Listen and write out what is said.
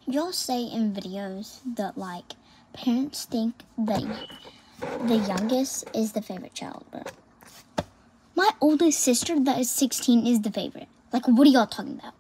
y'all say in videos that, like, parents think that the youngest is the favorite child, but my oldest sister that is 16 is the favorite. Like, what are y'all talking about?